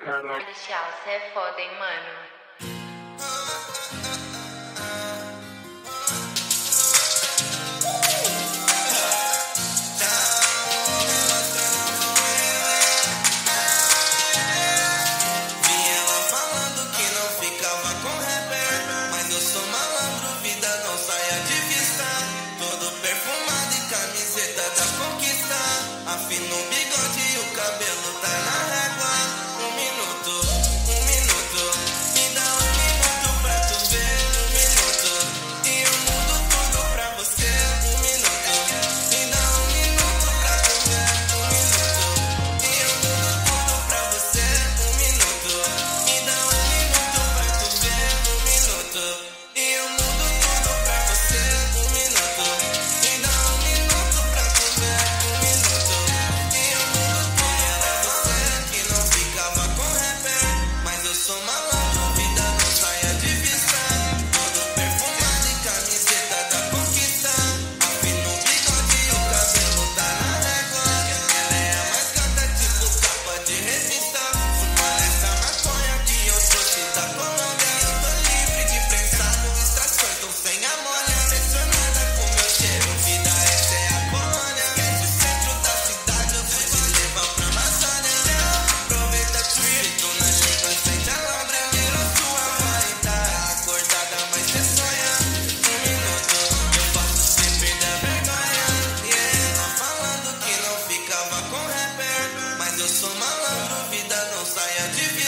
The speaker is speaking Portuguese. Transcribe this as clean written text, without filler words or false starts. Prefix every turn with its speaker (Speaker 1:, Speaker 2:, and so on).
Speaker 1: Tchau, cê é foda, hein, mano.
Speaker 2: Afina o bigode e o cabelo tá na régua. Um minuto, me dá um minuto pra tu ver. Um minuto, e eu mudo tudo pra você. Um minuto, me dá um minuto pra tu ver. Um minuto, e eu mudo tudo pra você. Um minuto, me dá um minuto pra tu ver. Um minuto, e eu mudo tudo pra você. Um minuto, me dá um minuto pra tu ver. Um minuto. Sou malandro, vida não saia de vista. Todo perfumado e camiseta da conquista. Afina o bigode e o cabelo tá na régua. Ela é a mais gata, tipo capa de revista. Fumando essa maconha que eu trouxe da Colômbia. Eu tô livre de pensar com extrações, tô sem amor. Impressionada com meu cheiro, vida, essa é a colônia. Esse centro da cidade, eu vou te levar pra Amazônia. Aproveita que o jeito na língua sente a lombra. Tirou sua vaidade, acordada, mas cê sonha. Um minuto, eu posso se perder a vergonha. E ela falando que não ficava com rapper, mas eu sou malandro, vida não saia de vida.